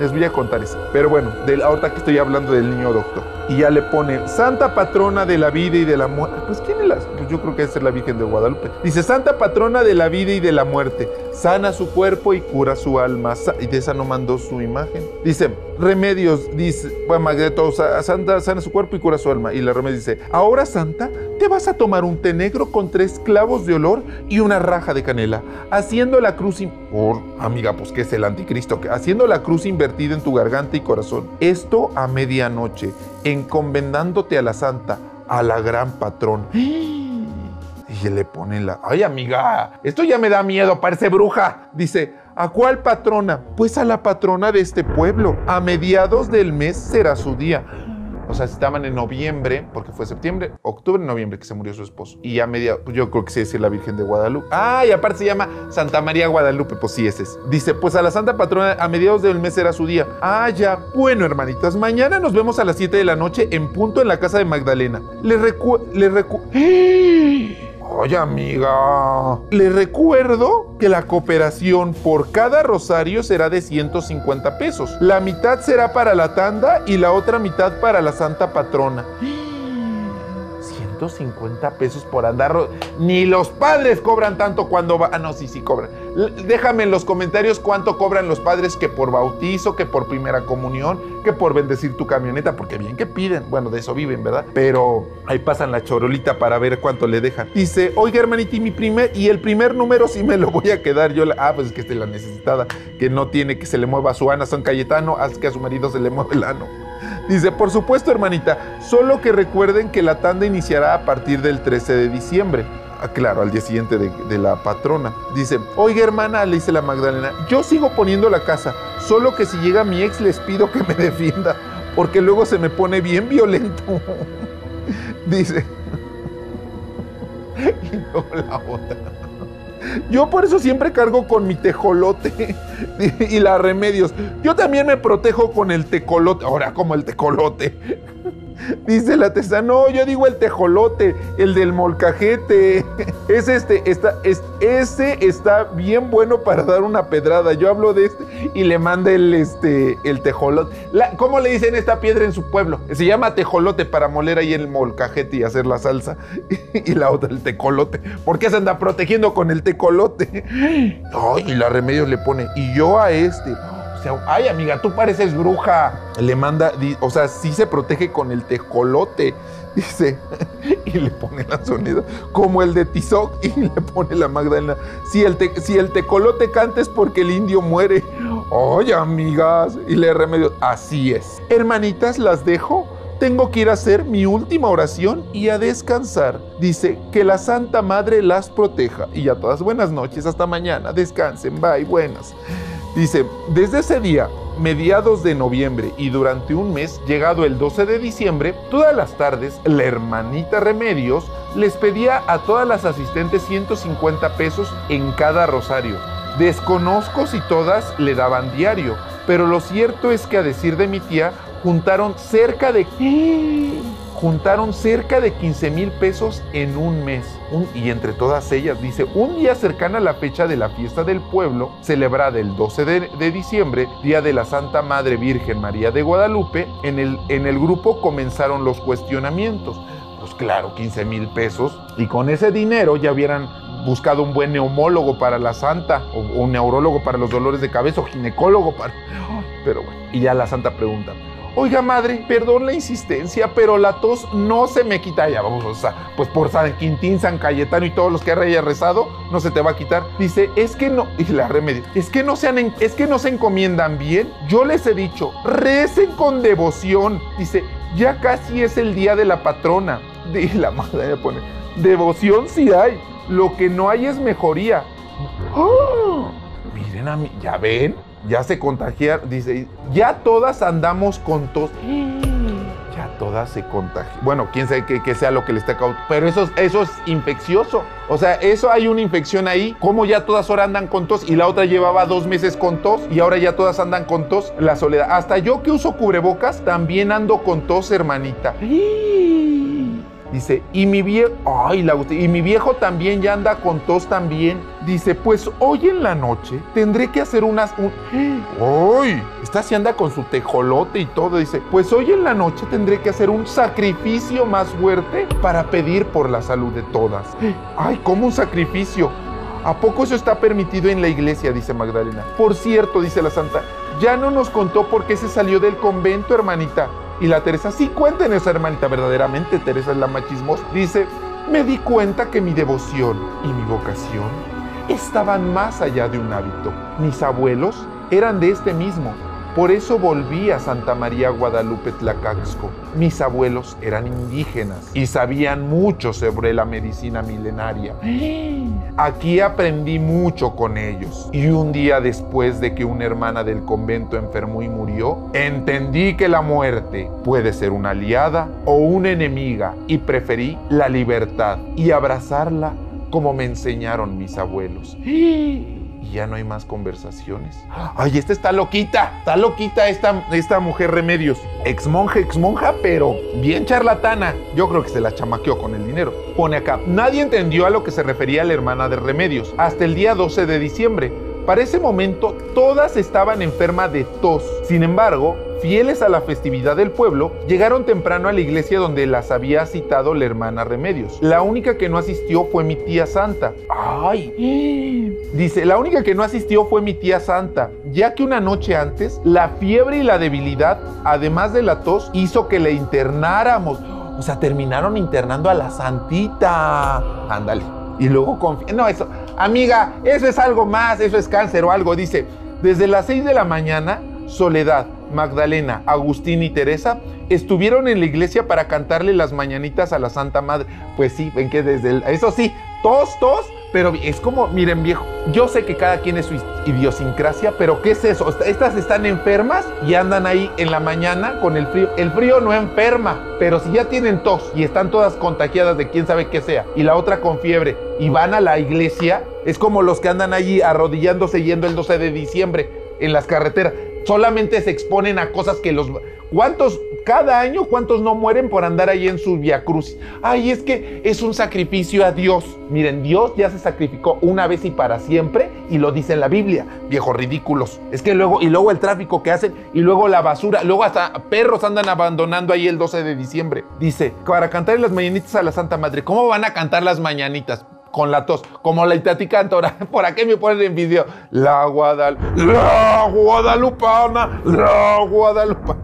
Les voy a contar eso. Pero bueno, de, ahorita que estoy hablando del niño doctor. Y ya le pone, Santa Patrona de la vida y de la muerte. Pues, ¿quién es la? Pues yo creo que es la Virgen de Guadalupe. Dice, Santa Patrona de la vida y de la muerte. Sana su cuerpo y cura su alma. Y de esa no mandó su imagen. Dice, remedios, dice, bueno, Magneto, Santa sana su cuerpo y cura su alma. Y la remedio dice, ahora, Santa, te vas a tomar un té negro con tres clavos de olor y una raja de canela, haciendo la cruz, in... oh, amiga, pues que es el anticristo, haciendo la cruz invertida en tu garganta y corazón. Esto a medianoche, encomendándote a la Santa, a la gran patrona. Y le pone la... Ay, amiga, esto ya me da miedo, parece bruja. Dice, ¿a cuál patrona? Pues a la patrona de este pueblo. A mediados del mes será su día. O sea, estaban en noviembre, porque fue septiembre, octubre, noviembre que se murió su esposo. Y a media, pues yo creo que sí es la Virgen de Guadalupe. Ah, y aparte se llama Santa María Guadalupe, pues sí, ese es. Dice, pues a la Santa Patrona a mediados del mes será su día. Ah, ya. Bueno, hermanitas, mañana nos vemos a las siete de la noche en punto en la casa de Magdalena. Le recu... Le recu... Oye, amiga, le recuerdo que la cooperación por cada rosario será de ciento cincuenta pesos. La mitad será para la tanda y la otra mitad para la Santa Patrona. ciento cincuenta pesos por andar. Ni los padres cobran tanto cuando va. Ah, no, sí, sí cobran. Déjame en los comentarios cuánto cobran los padres que por bautizo, que por primera comunión, que por bendecir tu camioneta, porque bien que piden. Bueno, de eso viven, ¿verdad? Pero ahí pasan la chorolita para ver cuánto le dejan. Dice, oiga, hermanita, y mi primer, y el primer número sí me lo voy a quedar yo. La, ah, pues es que es de la necesitada, que no tiene que se le mueva a su Ana San Cayetano, haz que a su marido se le mueva el ano. Dice, por supuesto, hermanita, solo que recuerden que la tanda iniciará a partir del trece de diciembre. Ah, claro, al día siguiente de, de la patrona. Dice, oiga, hermana, le dice la Magdalena, yo sigo poniendo la casa, solo que si llega mi ex les pido que me defienda, porque luego se me pone bien violento. Dice, y luego la otra. Yo por eso siempre cargo con mi tejolote y la remedios. Yo también me protejo con el tecolote. Ahora, como el tecolote. Dice la tesa, no, yo digo el tejolote, el del molcajete. Es este, está, es, ese está bien bueno para dar una pedrada. Yo hablo de este y le manda el, este, el tejolote. La, ¿Cómo le dicen esta piedra en su pueblo? Se llama tejolote para moler ahí el molcajete y hacer la salsa. Y la otra, el tecolote. ¿Por qué se anda protegiendo con el tecolote? No, y la remedios le pone, y yo a este... Ay, amiga, tú pareces bruja. Le manda, o sea, sí se protege con el tejolote. Dice, y le pone la sonida como el de Tizoc, y le pone la Magdalena. Si el, te, si el tecolote canta es porque el indio muere. Oye, amigas, y le remedio, así es. Hermanitas, las dejo. Tengo que ir a hacer mi última oración y a descansar. Dice, que la Santa Madre las proteja. Y ya todas, buenas noches, hasta mañana, descansen, bye, buenas. Dice, desde ese día, mediados de noviembre y durante un mes, llegado el doce de diciembre, todas las tardes, la hermanita Remedios les pedía a todas las asistentes ciento cincuenta pesos en cada rosario. Desconozco si todas le daban diario, pero lo cierto es que a decir de mi tía, juntaron cerca de... Juntaron cerca de quince mil pesos en un mes. Un, y entre todas ellas, dice, un día cercana a la fecha de la fiesta del pueblo, celebrada el doce de, de diciembre, día de la Santa Madre Virgen María de Guadalupe, en el, en el grupo comenzaron los cuestionamientos. Pues claro, quince mil pesos. Y con ese dinero ya hubieran buscado un buen neumólogo para la Santa, o un neurólogo para los dolores de cabeza, o ginecólogo para... Pero bueno, y ya la Santa pregunta, oiga, madre, perdón la insistencia, pero la tos no se me quita. Ya vamos, o sea, pues por San Quintín, San Cayetano y todos los que haya rezado, no se te va a quitar. Dice, es que no, y la remedio, es que no se han, es que no se encomiendan bien. Yo les he dicho, recen con devoción. Dice, ya casi es el día de la patrona. Y la madre le pone, devoción sí hay, lo que no hay es mejoría. ¡Oh! Miren a mí, ¿ya ven? Ya se contagiaron, dice, ya todas andamos con tos. Ya todas se contagian. Bueno, quién sabe que, que sea lo que le está causando. Pero eso, eso es infeccioso. O sea, eso hay una infección ahí. ¿Cómo ya todas ahora andan con tos? Y la otra llevaba dos meses con tos y ahora ya todas andan con tos. La soledad. Hasta yo que uso cubrebocas también ando con tos, hermanita. Dice, y mi viejo, ay, la, y mi viejo también ya anda con tos también. Dice, pues hoy en la noche tendré que hacer unas... Un, ¡ay! Esta sí anda con su tejolote y todo. Dice, pues hoy en la noche tendré que hacer un sacrificio más fuerte para pedir por la salud de todas. ¡Ay, cómo un sacrificio! ¿A poco eso está permitido en la iglesia?, dice Magdalena. Por cierto, dice la santa, ya no nos contó por qué se salió del convento, hermanita. Y la Teresa, sí, cuéntenos, hermanita, verdaderamente Teresa es la más chismosa. Dice, me di cuenta que mi devoción y mi vocación estaban más allá de un hábito. Mis abuelos eran de este mismo. Por eso volví a Santa María Guadalupe Tlacaxco. Mis abuelos eran indígenas y sabían mucho sobre la medicina milenaria. Aquí aprendí mucho con ellos. Y un día después de que una hermana del convento enfermó y murió, entendí que la muerte puede ser una aliada o una enemiga y preferí la libertad y abrazarla como me enseñaron mis abuelos. Y ya no hay más conversaciones. Ay, esta está loquita, está loquita esta, esta mujer Remedios. Ex monja, ex monja, pero bien charlatana. Yo creo que se la chamaqueó con el dinero. Pone acá, nadie entendió a lo que se refería la hermana de Remedios hasta el día doce de diciembre. Para ese momento, todas estaban enfermas de tos. Sin embargo, fieles a la festividad del pueblo, llegaron temprano a la iglesia donde las había citado la hermana Remedios. La única que no asistió fue mi tía Santa. ¡Ay! Dice, la única que no asistió fue mi tía Santa, ya que una noche antes, la fiebre y la debilidad, además de la tos, hizo que le internáramos. O sea, terminaron internando a la santita. Ándale. Y luego confía. No, eso, amiga, eso es algo más, eso es cáncer o algo. Dice, desde las seis de la mañana, Soledad, Magdalena, Agustín y Teresa estuvieron en la iglesia para cantarle las mañanitas a la Santa Madre. Pues sí, ven que desde el... Eso sí, tos, tos, pero es como, miren viejo, yo sé que cada quien es su idiosincrasia, pero ¿qué es eso? Estas están enfermas y andan ahí en la mañana con el frío. El frío no enferma, pero si ya tienen tos y están todas contagiadas de quién sabe qué sea, y la otra con fiebre, y van a la iglesia, es como los que andan allí arrodillándose yendo el doce de diciembre en las carreteras. Solamente se exponen a cosas que los... ¿Cuántos, cada año, cuántos no mueren por andar ahí en su Via Crucis? Ay, es que es un sacrificio a Dios. Miren, Dios ya se sacrificó una vez y para siempre, y lo dice en la Biblia, viejos ridículos. Es que luego, y luego el tráfico que hacen, y luego la basura, luego hasta perros andan abandonando ahí el doce de diciembre. Dice, para cantar las mañanitas a la Santa Madre, ¿cómo van a cantar las mañanitas? Con la tos, como la Itati Cantora. ¿Por aquí me ponen en video? La Guadal... La Guadalupana, la Guadalupana.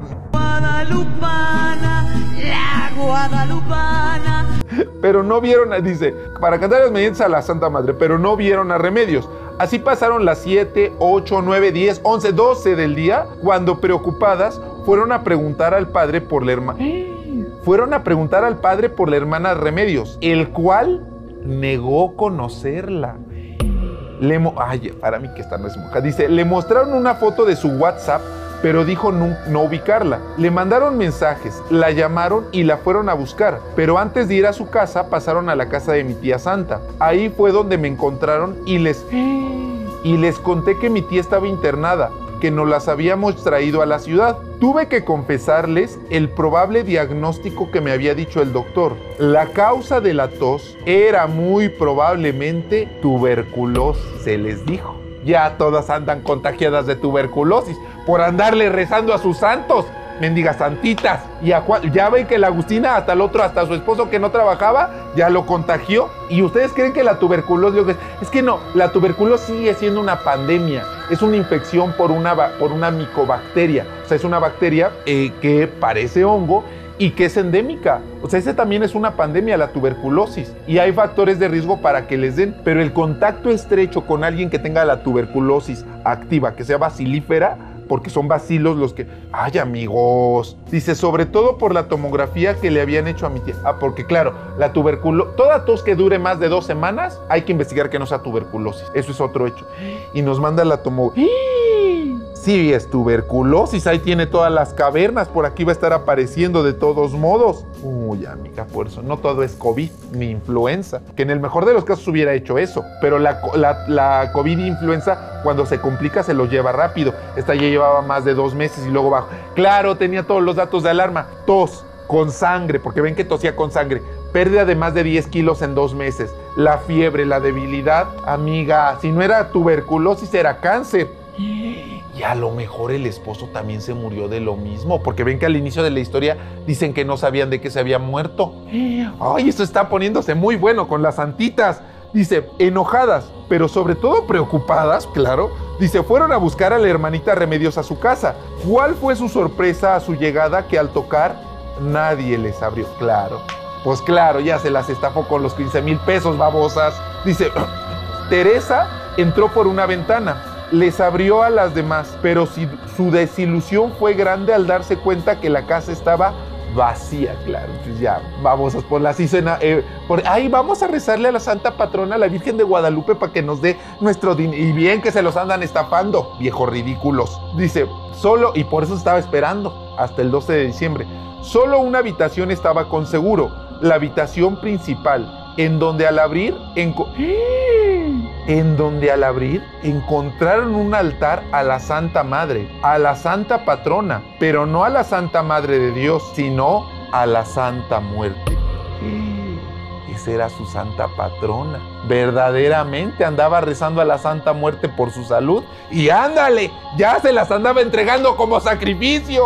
Guadalupana, la Guadalupana. Pero no vieron, a, dice, para cantar las mañanitas a la Santa Madre, pero no vieron a Remedios. Así pasaron las siete, ocho, nueve, diez, once, doce del día, cuando preocupadas fueron a preguntar al padre por la hermana... Fueron a preguntar al padre por la hermana Remedios, el cual negó conocerla. Le mo Ay, para mí que esta no es monja. Dice, le mostraron una foto de su WhatsApp, pero dijo no, no ubicarla. Le mandaron mensajes, la llamaron y la fueron a buscar. Pero antes de ir a su casa, pasaron a la casa de mi tía Santa. Ahí fue donde me encontraron y les... Y les conté que mi tía estaba internada, que nos las habíamos traído a la ciudad. Tuve que confesarles el probable diagnóstico que me había dicho el doctor. La causa de la tos era muy probablemente tuberculosis, se les dijo. Ya todas andan contagiadas de tuberculosis por andarle rezando a sus santos. Mendigas santitas. Y a Juan, ya ven que la Agustina, hasta el otro, hasta su esposo que no trabajaba, ya lo contagió. Y ustedes creen que la tuberculosis, es que no, la tuberculosis sigue siendo una pandemia. Es una infección por una, por una micobacteria. O sea, es una bacteria eh, que parece hongo y que es endémica. O sea, ese también es una pandemia, la tuberculosis. Y hay factores de riesgo para que les den. Pero el contacto estrecho con alguien que tenga la tuberculosis activa, que sea bacilífera, porque son bacilos los que... ¡Ay, amigos! Dice, sobre todo por la tomografía que le habían hecho a mi tía. Ah, porque claro, la tuberculosis... Toda tos que dure más de dos semanas, hay que investigar que no sea tuberculosis. Eso es otro hecho. Y nos manda la tomografía. Sí, es tuberculosis. Ahí tiene todas las cavernas. Por aquí va a estar apareciendo de todos modos. Uy, amiga, por eso no todo es COVID ni influenza. Que en el mejor de los casos hubiera hecho eso. Pero la, la, la COVID e influenza, cuando se complica, se lo lleva rápido. Esta ya llevaba más de dos meses y luego bajo. Claro, tenía todos los datos de alarma. Tos con sangre, porque ven que tosía con sangre. pérdida de más de diez kilos en dos meses, la fiebre, la debilidad. Amiga, si no era tuberculosis, era cáncer. Y a lo mejor el esposo también se murió de lo mismo, porque ven que al inicio de la historia dicen que no sabían de qué se había muerto. Ay, esto está poniéndose muy bueno con las santitas. Dice, enojadas, pero sobre todo preocupadas, claro. Dice, fueron a buscar a la hermanita Remedios a su casa. ¿Cuál fue su sorpresa a su llegada? Que al tocar, nadie les abrió. Claro, pues claro, ya se las estafó con los quince mil pesos, babosas. Dice, Teresa entró por una ventana. Les abrió a las demás, pero si, su desilusión fue grande al darse cuenta que la casa estaba vacía, claro. Pues ya, babosas, por las hizo en, eh, por, ay, vamos a rezarle a la Santa Patrona, la Virgen de Guadalupe, para que nos dé nuestro dinero. Y bien que se los andan estafando, viejos ridículos. Dice, solo, y por eso estaba esperando hasta el doce de diciembre, solo una habitación estaba con seguro, la habitación principal, en donde al abrir, en, en donde al abrir encontraron un altar a la Santa Madre, a la Santa Patrona, pero no a la Santa Madre de Dios, sino a la Santa Muerte. Esa era su Santa Patrona. Verdaderamente andaba rezando a la Santa Muerte por su salud y ándale, ya se las andaba entregando como sacrificio.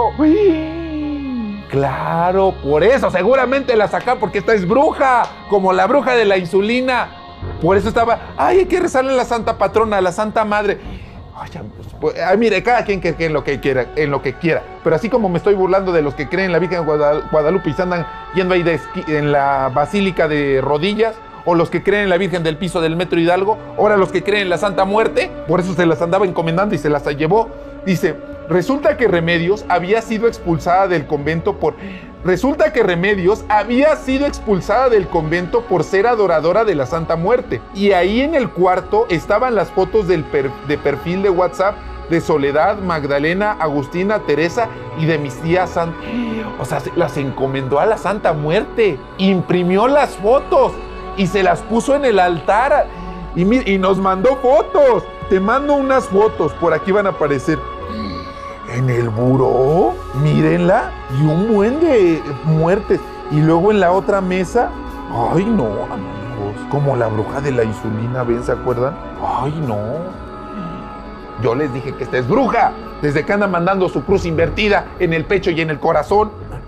Claro, por eso seguramente la saca, porque esta es bruja, como la bruja de la insulina. Por eso estaba, ay, hay que rezarle a la Santa Patrona, a la Santa Madre. Ay, pues, ay, mire, cada quien que cree en lo que quiera, en lo que quiera. Pero así como me estoy burlando de los que creen en la Virgen de Guadalupe y se andan yendo ahí de esqui, en la Basílica de Rodillas, o los que creen en la Virgen del Piso del Metro Hidalgo, ahora los que creen en la Santa Muerte, por eso se las andaba encomendando y se las llevó. Dice, resulta que Remedios había sido expulsada del convento por... Resulta que Remedios había sido expulsada del convento por ser adoradora de la Santa Muerte. Y ahí en el cuarto estaban las fotos del per, de perfil de WhatsApp de Soledad, Magdalena, Agustina, Teresa y de mis tías San... O sea, las encomendó a la Santa Muerte. Imprimió las fotos y se las puso en el altar. Y, y nos mandó fotos. Te mando unas fotos, por aquí van a aparecer. En el buró, mírenla, y un buen de muertes. Y luego en la otra mesa, ay no, amigos, como la bruja de la insulina, ¿ven? ¿Se acuerdan? Ay no. Yo les dije que esta es bruja, desde que anda mandando su cruz invertida en el pecho y en el corazón.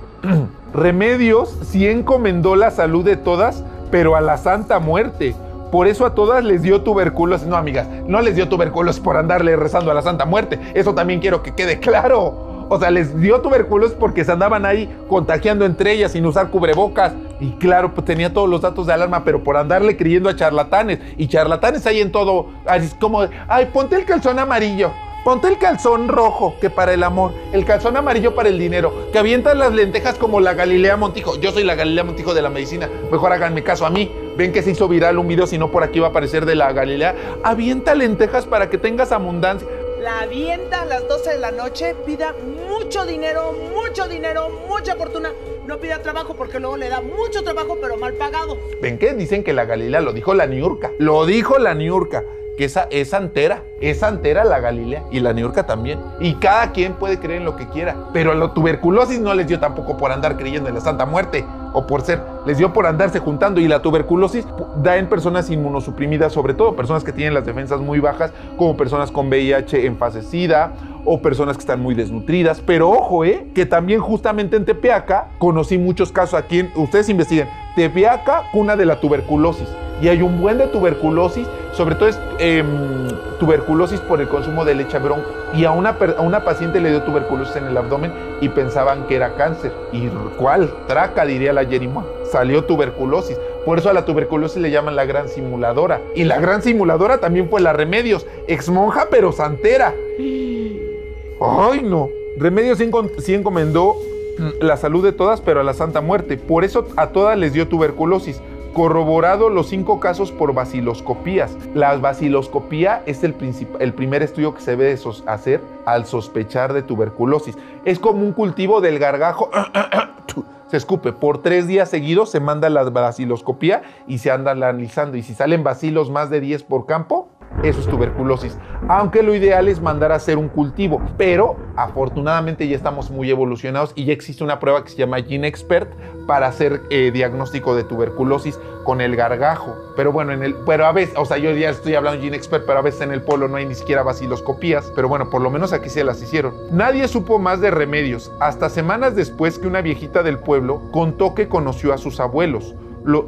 Remedios sí encomendó la salud de todas, pero a la Santa Muerte. Por eso a todas les dio tuberculosis. No, amigas, no les dio tuberculosis por andarle rezando a la Santa Muerte. Eso también quiero que quede claro. O sea, les dio tuberculosis porque se andaban ahí contagiando entre ellas sin usar cubrebocas. Y claro, pues tenía todos los datos de alarma, pero por andarle creyendo a charlatanes. Y charlatanes hay en todo. Es como, ay, ponte el calzón amarillo. Ponte el calzón rojo, que para el amor. El calzón amarillo para el dinero. Que avientan las lentejas como la Galilea Montijo. Yo soy la Galilea Montijo de la medicina. Mejor háganme caso a mí. Ven que se hizo viral un video, si no por aquí va a aparecer, de la Galilea. Avienta lentejas para que tengas abundancia. La avienta a las doce de la noche, pida mucho dinero, mucho dinero, mucha fortuna. No pida trabajo porque luego le da mucho trabajo, pero mal pagado. ¿Ven qué? Dicen que la Galilea, lo dijo la Niurka. Lo dijo la Niurka. Que esa es santera, es santera la Galilea y la Niurka también. Y cada quien puede creer en lo que quiera. Pero la tuberculosis no les dio tampoco por andar creyendo en la Santa Muerte o por ser, les dio por andarse juntando. Y la tuberculosis da en personas inmunosuprimidas, sobre todo personas que tienen las defensas muy bajas, como personas con V I H en fase SIDA o personas que están muy desnutridas. Pero ojo, eh, que también justamente en Tepeaca conocí muchos casos. Aquí, en, ustedes investiguen, Tepeaca, cuna de la tuberculosis. Y hay un buen de tuberculosis, sobre todo es eh, tuberculosis por el consumo de leche bronca. Y a una, a una paciente le dio tuberculosis en el abdomen y pensaban que era cáncer. ¿Y cuál? Traca, diría la Jerimoa. Salió tuberculosis. Por eso a la tuberculosis le llaman la gran simuladora. Y la gran simuladora también fue la Remedios, ex monja pero santera. ¡Ay, no! Remedios sí, sí encomendó la salud de todas, pero a la Santa Muerte. Por eso a todas les dio tuberculosis. Corroborado los cinco casos por baciloscopías. La baciloscopía es el, el primer estudio que se debe hacer al sospechar de tuberculosis. Es como un cultivo del gargajo. Se escupe. Por tres días seguidos se manda la baciloscopía y se anda analizando. Y si salen bacilos más de diez por campo, eso es tuberculosis. Aunque lo ideal es mandar a hacer un cultivo, pero afortunadamente ya estamos muy evolucionados y ya existe una prueba que se llama GeneXpert para hacer eh, diagnóstico de tuberculosis con el gargajo. Pero bueno, en el, pero a veces, o sea, yo ya estoy hablando de GeneXpert, pero a veces en el polo no hay ni siquiera vaciloscopías. Pero bueno, por lo menos aquí se las hicieron. Nadie supo más de remedios, hasta semanas después que una viejita del pueblo contó que conoció a sus abuelos. Lo...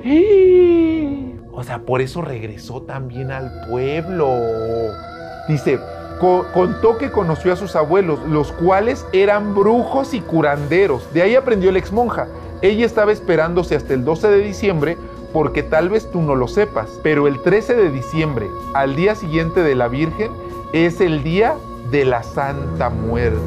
O sea, por eso regresó también al pueblo. Dice, co contó que conoció a sus abuelos, los cuales eran brujos y curanderos. De ahí aprendió la exmonja. Ella estaba esperándose hasta el doce de diciembre, porque tal vez tú no lo sepas, pero el trece de diciembre, al día siguiente de la Virgen, es el día de la Santa Muerte.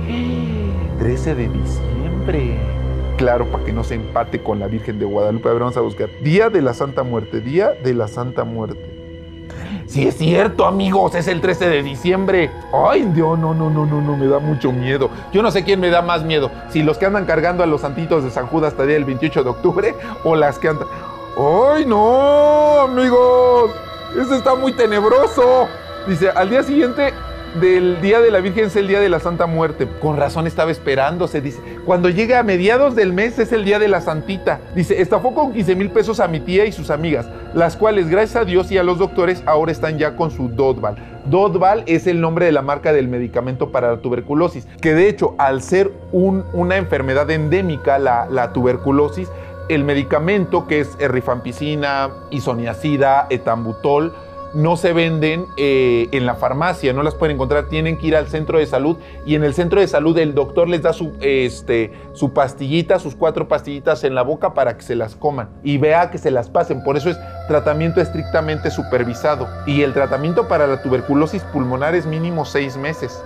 trece de diciembre. Claro, para que no se empate con la Virgen de Guadalupe. A ver, vamos a buscar. Día de la Santa Muerte, Día de la Santa Muerte. Sí es cierto, amigos, es el trece de diciembre. Ay, Dios, no, no, no, no, no, me da mucho miedo. Yo no sé quién me da más miedo, si los que andan cargando a los santitos de San Judas hasta el día del veintiocho de octubre o las que andan... ¡Ay, no, amigos! Eso está muy tenebroso. Dice, al día siguiente del Día de la Virgen es el Día de la Santa Muerte. Con razón estaba esperándose. Dice, cuando llegue a mediados del mes es el Día de la Santita. Dice, estafó con quince mil pesos a mi tía y sus amigas, las cuales, gracias a Dios y a los doctores, ahora están ya con su Dodval. Dodval es el nombre de la marca del medicamento para la tuberculosis, que de hecho, al ser un, una enfermedad endémica, la, la tuberculosis, el medicamento que es rifampicina, isoniazida, etambutol, no se venden eh, en la farmacia, no las pueden encontrar, tienen que ir al centro de salud y en el centro de salud el doctor les da su, este, su pastillita, sus cuatro pastillitas en la boca para que se las coman y vea que se las pasen. Por eso es tratamiento estrictamente supervisado y el tratamiento para la tuberculosis pulmonar es mínimo seis meses.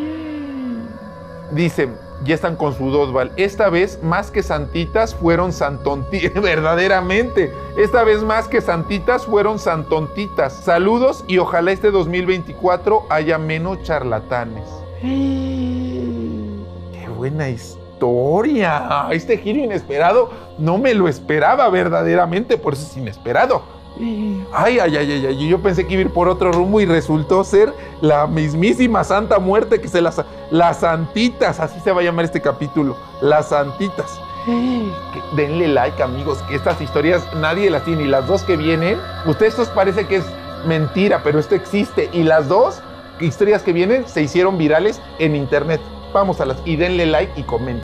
Dice, ya están con su Dodval. Esta vez, más que santitas, fueron santontitas. Verdaderamente. Esta vez, más que santitas, fueron santontitas. Saludos y ojalá este dos mil veinticuatro haya menos charlatanes. ¡Qué buena historia! Este giro inesperado no me lo esperaba verdaderamente, por eso es inesperado. Ay, ay, ay, ay, ay, yo pensé que iba a ir por otro rumbo y resultó ser la mismísima Santa Muerte, que se las, las santitas, así se va a llamar este capítulo, las santitas. Que, denle like, amigos, que estas historias nadie las tiene, y las dos que vienen, ustedes esto parece que es mentira, pero esto existe, y las dos historias que vienen se hicieron virales en internet. Vamos a las, y denle like y comenten.